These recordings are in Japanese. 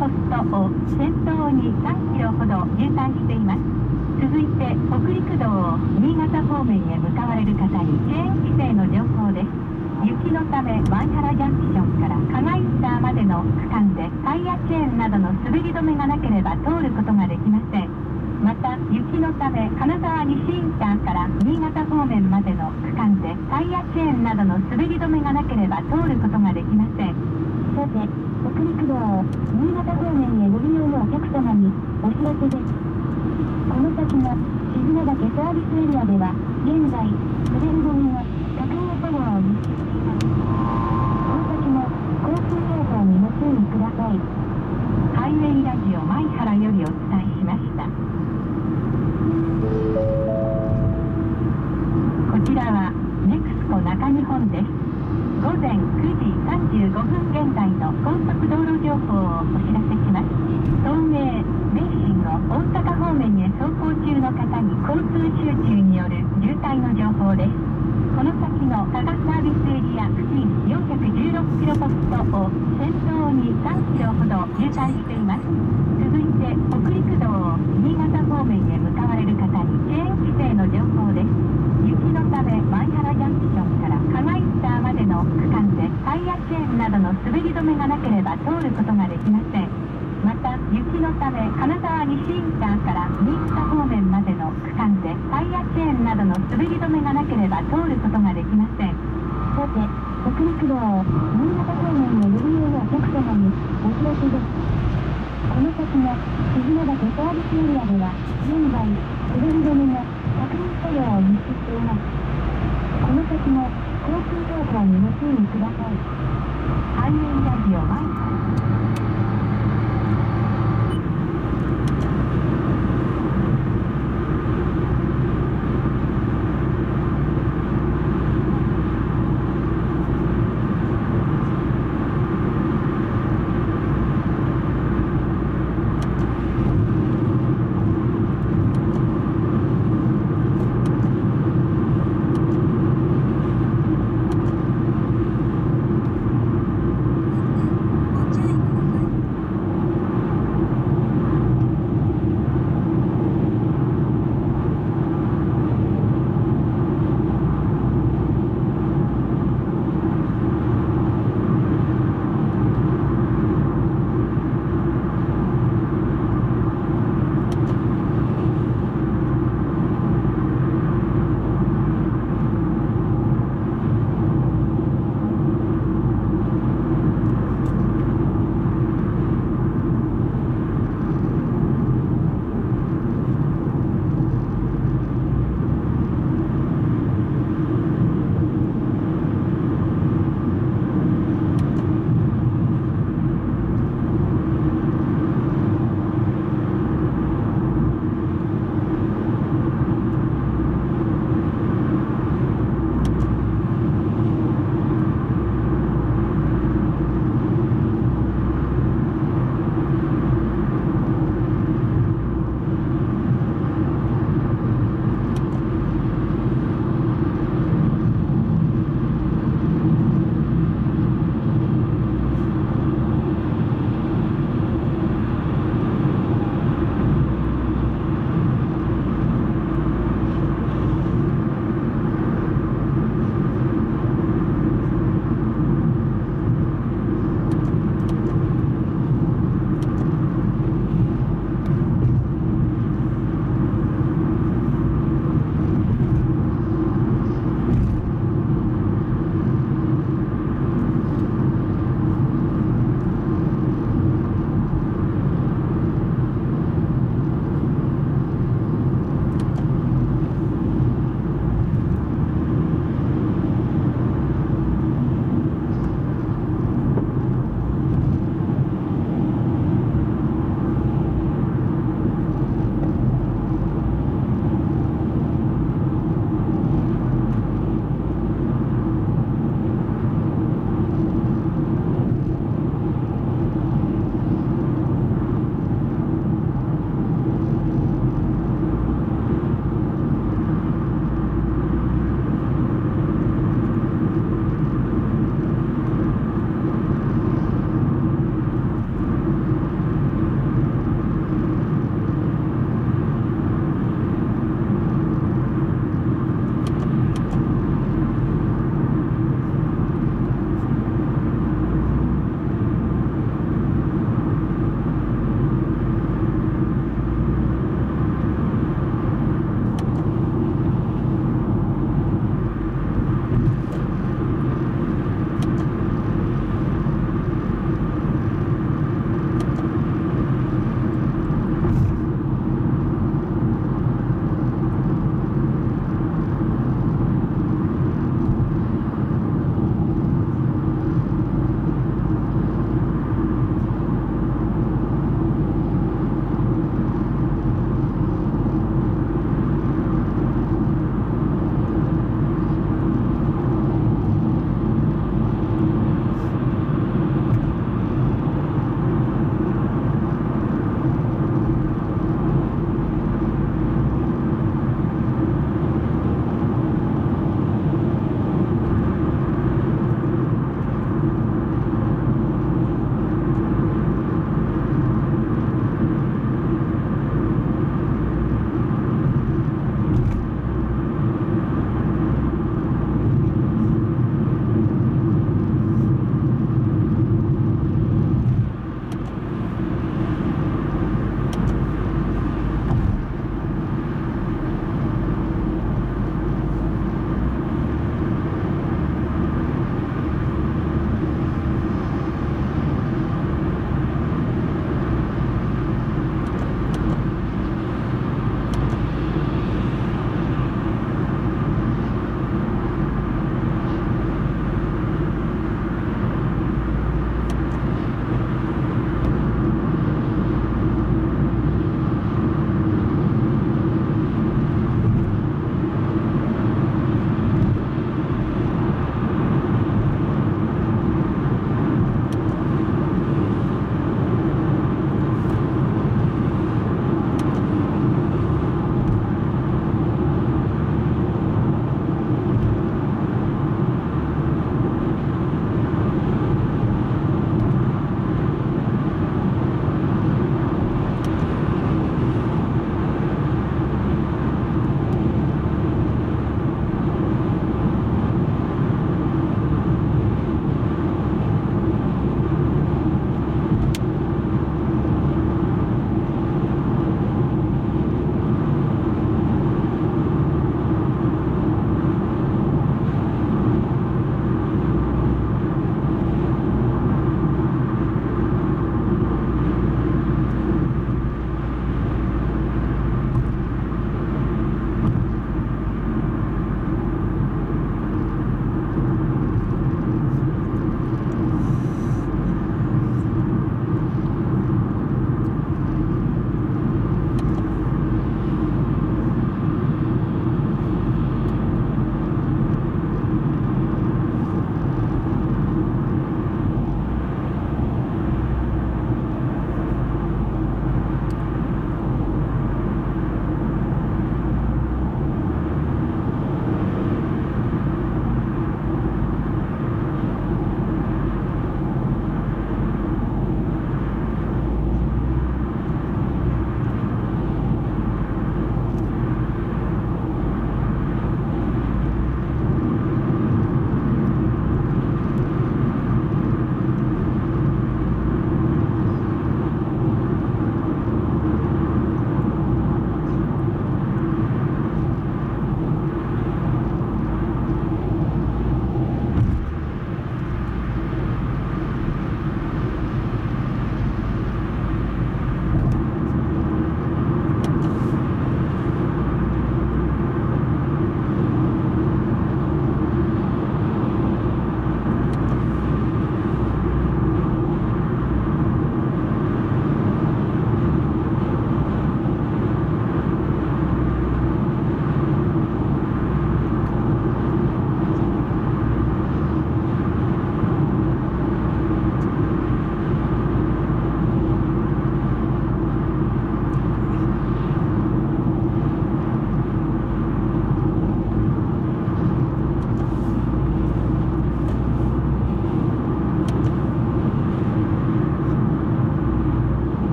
ポストを先頭に3キロほど渋滞しています。続いて北陸道を新潟方面へ向かわれる方にチェーン規制の情報です。雪のため前原ジャンクションから加賀インターまでの区間でタイヤチェーンなどの滑り止めがなければ通ることができません。また雪のため金沢西インターから新潟方面までの区間でタイヤチェーンなどの滑り止めがなければ通ることができません。 さて、北陸道を新潟方面へご利用のお客様にお知らせです。この先の静ヶ岳サービスエリアでは現在滑り止めの確認作業を実施しています。この先も交通情報にご注意ください。 ハイウェイラジオ前原よりお伝えしました。こちらはネクスコ中日本です。午前9時35分現在の高速道路情報をお知らせします。東名、名神を大阪方面へ走行中の方に交通集中による渋滞の情報です。この先の加賀サービスエリア付近416キロポストを先頭に3キロほど渋滞しています。続いて北陸道を新潟方面へ向かわれる方にチェーン規制の情報です。雪のため前原ジャンクションから加賀インターまでの区間でタイヤチェーンなどの滑り止めがなければ通ることができません。また雪のため金沢西インターから新潟方面までの区間でタイヤチェーンなどの滑り止めがなければ通ることができません。 さて、北陸道を新潟方面へご利用のお客様にお知らせです。この先の静ヶ岳サービスエリアでは現在滑り止めの確認作業を実施しています。この先も交通情報にご注意ください。 ハイウェイラジオ前原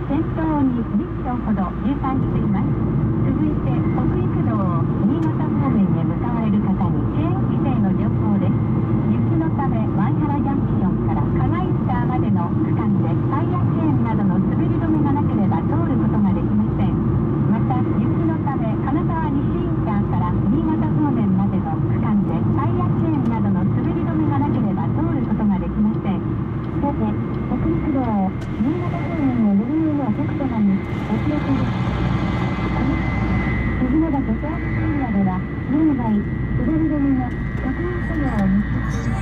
先頭に10両ほど渋滞しています。続いて北陸道を新潟方面へ向かわれる方にチェーン規制の情報です。雪のためワイハラジャンクションから加賀インターまでの区間でタイヤチェーンなどの滑り止めがなければ通ることができません。また雪のため金沢西インターから新潟方面までの区間でタイヤチェーンなどの滑り止めがなければ通ることができません。 さて、北陸道を新潟方面へご利用のお客様にお知らせです。静岡ケサービスエリアでは、現在、滑り止めの確認作業を実施しています。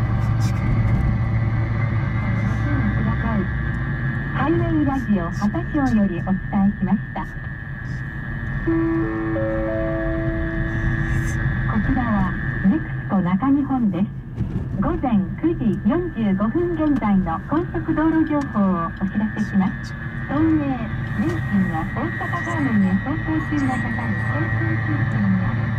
ご注意ください。 ハイウェイラジオ畑町よりお伝えしました。こちらはネクスコ中日本です。午前9時45分現在の高速道路情報をお知らせします。東名、名神が大阪方面へ走行中の方に交通中心にあります。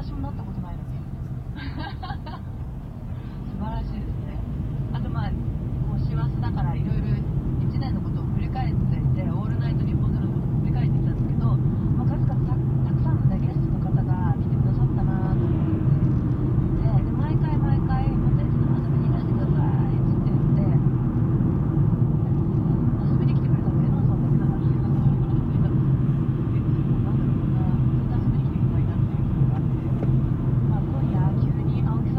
私もなったことないのに素晴らしいですね。あとまあこう師走だからいろいろ1年のことを振り返っていて、オールナイトニッポンゼロのことを振り返ってきたんですけど、まあ、数々たくさんの、ね、ゲストの方が来てくださったなと思ってで、毎回またいつでも遊びにいらしてくださいって言って遊びに来てくれたの江野さんだけだなっていうなんだろうな、遊びに来てくればいいなっていうのがあって、まあ、今夜急に青木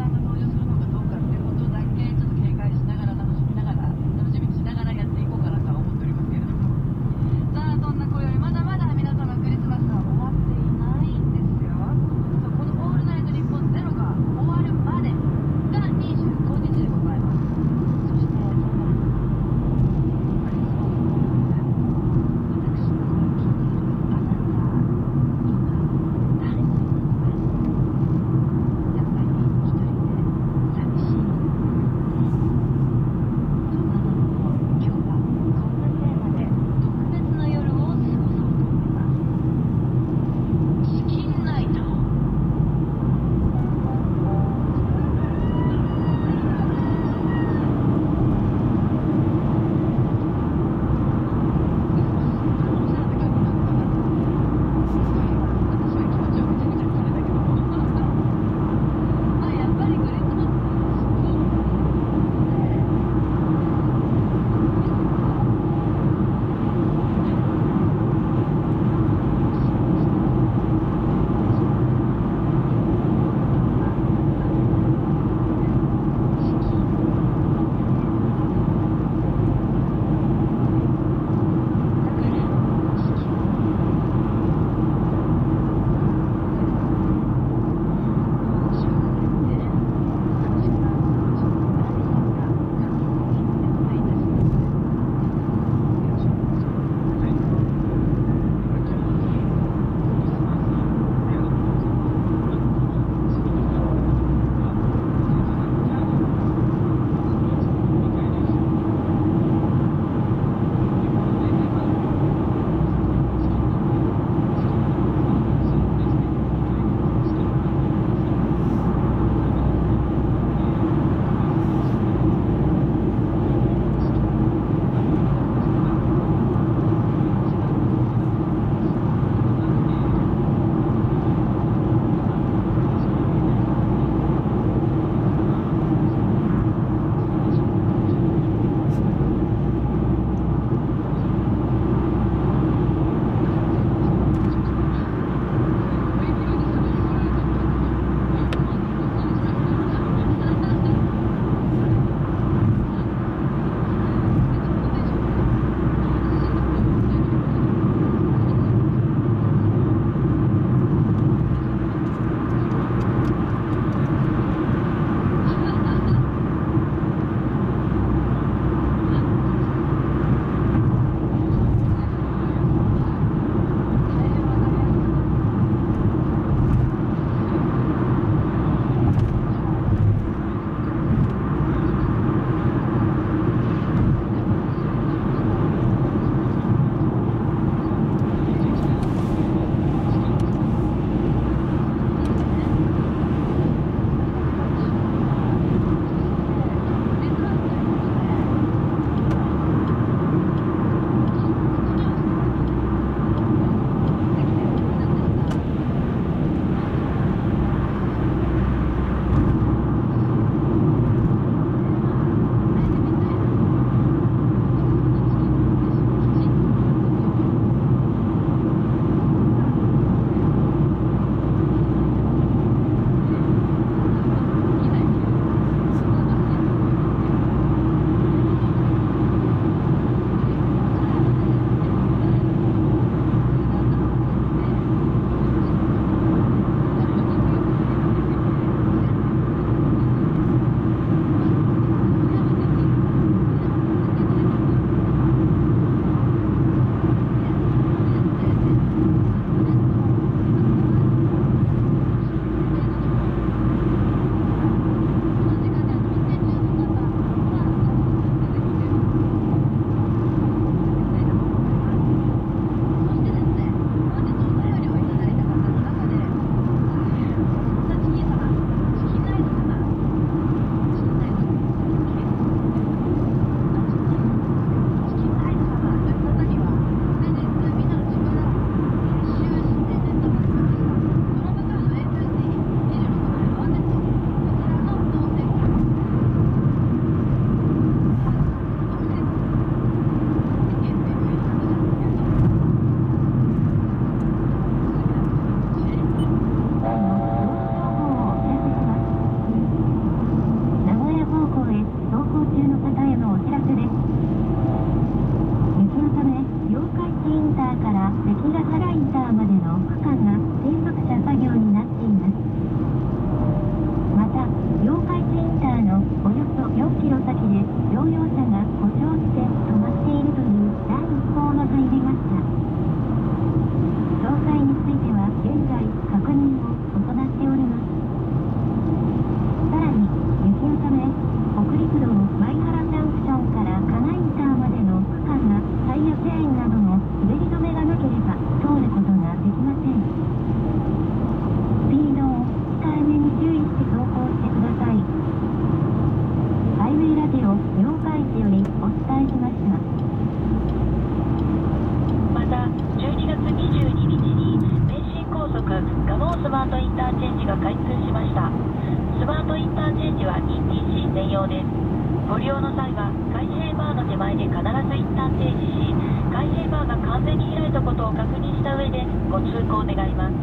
しました。スマートインターチェンジは ETC 専用です。ご利用の際は開閉バーの手前で必ず一旦停止し、開閉バーが完全に開いたことを確認した上でご通行願います。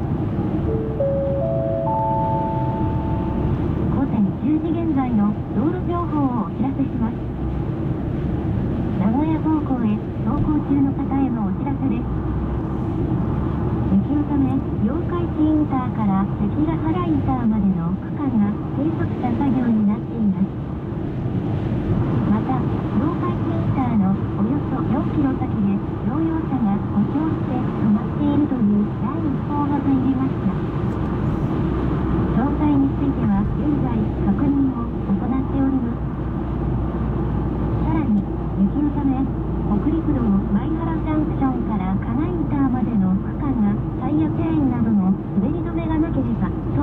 午前10時現在の道路情報をお知らせします。名古屋方向へ走行中の方へのお知らせです。雪のため、八日市インターから関ヶ原インターまでの区間が閉塞した作業になっています。また、八日市インターのおよそ4キロ先で乗用車が故障して止まっているという第一報が入りました。詳細については現在確認を行っております。さらに、雪のため、北陸道前原ジャンクションから加賀インターまでの区間がタイヤチェーンなどの滑り止めがなければ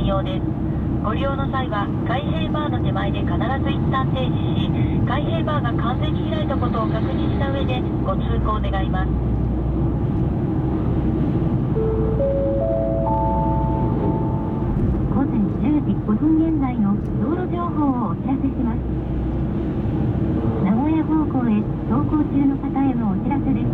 専用です。ご利用の際は開閉バーの手前で必ず一旦停止し、開閉バーが完全に開いたことを確認した上でご通行願います。 午前10時5分現在の道路情報をお知らせします。名古屋方向へ走行中の方へのお知らせです。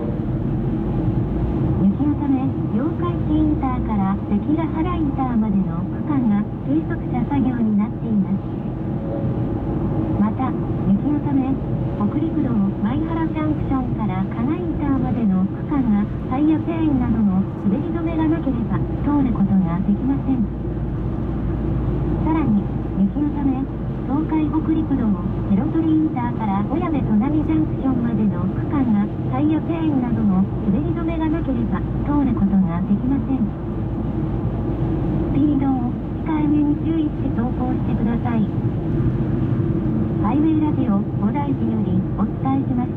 雪のため、八日市インターから関ヶ原インターまでの区間が計測車作業になっています。また、雪のため、北陸道舞原ジャンクションから金井インターまでの区間がタイヤチェーンなどの滑り止めがなければ通ることができません。さらに、雪のため、東海北陸道白鳥インターから小矢部砺波ジャンクションまでの区間がタイヤチェーンなどの滑り止めがなければ通ることができません。スピードを控えめに注意して走行してください。ハイウェイラジオ小大寺よりお伝えしました。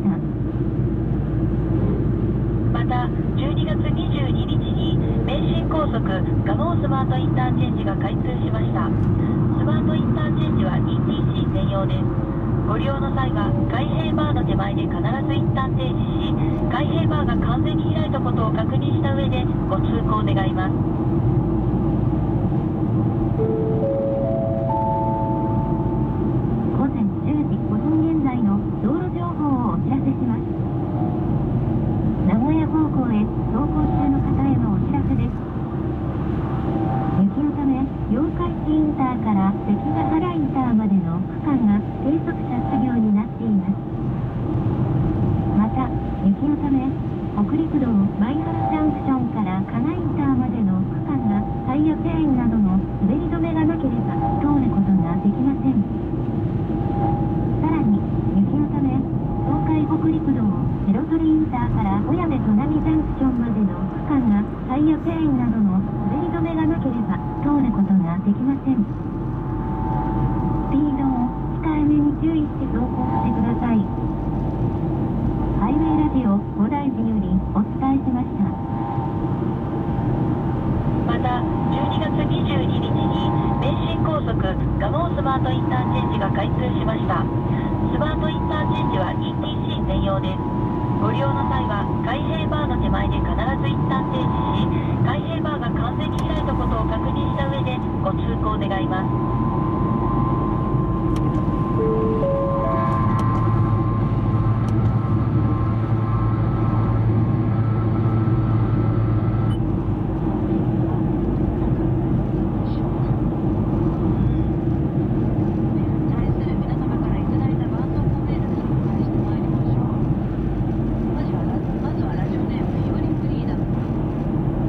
また、12月22日に名神高速蒲生スマートインターチェンジが開通しました。スマートインターチェンジは ETC 専用です。ご利用の際は開閉バーの手前で必ず一旦停止し、開閉バーが完全に開いたことを確認した上でご通行願います。 午前10時5分現在の道路情報をお知らせします。名古屋方向へ走行中の方へのお知らせです。雪のため、八日市インターから関ヶ原インターまでの区間が計測車作業になっています。また、雪のため、北陸道舞原ジャンクションから金井インターまでの区間がタイヤチェーンなどの滑り止めがなければ通ることができません。さらに、雪のため、東海北陸道白鳥インターから小矢部砺波ジャンクションまでの区間がタイヤチェーンなどの滑り止めがなければ通ることができません。スピードを控えめに注意して走行してください。ハイウェイラジオ小大寺よりお伝えしました。 また、12月22日に名神高速蒲生スマートインターチェンジが開通しました。スマートインターチェンジは ETC 専用です。ご利用の際は開閉バーの手前で必ず一旦停止し、開閉バーが完全に開いたことを確認した上でご通行願います。 まずはラジオネームいおりフリーダム。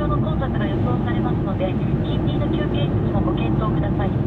の混雑が予想されますので、近隣の休憩室もご検討ください。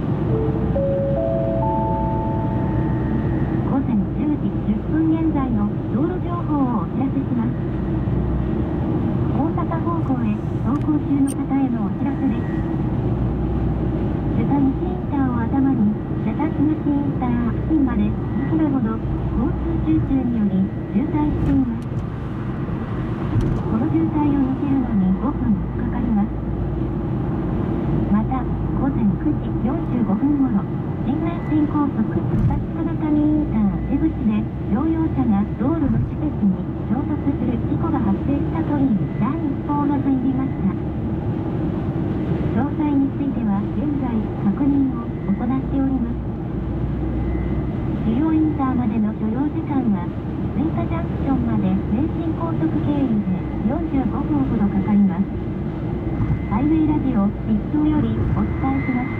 午前10時10分現在の道路情報をお知らせします。大阪方向へ走行中の方へのお知らせです。瀬田西インターを頭に瀬田東インター付近まで2キロほど交通集中により渋滞しています。この渋滞を抜けるのに5分かかります。また午前9時45分ごろ、新名神高速武蔵谷インター出口で乗用車が道路の施設に衝突する事故が発生したという第一報が入りました。詳細については現在確認を行っております。主要インターまでの所要時間は吹田ジャンクションまで名神高速経由で45分ほどかかります。ハイウェイラジオ一等よりお伝えしました。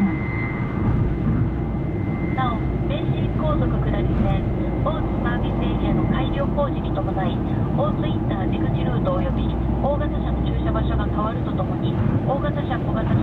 なお、名神高速下り線大津サービスエリアの改良工事に伴い、大津インター出口ルート及び大型車の駐車場所が変わるとともに、大型車小型車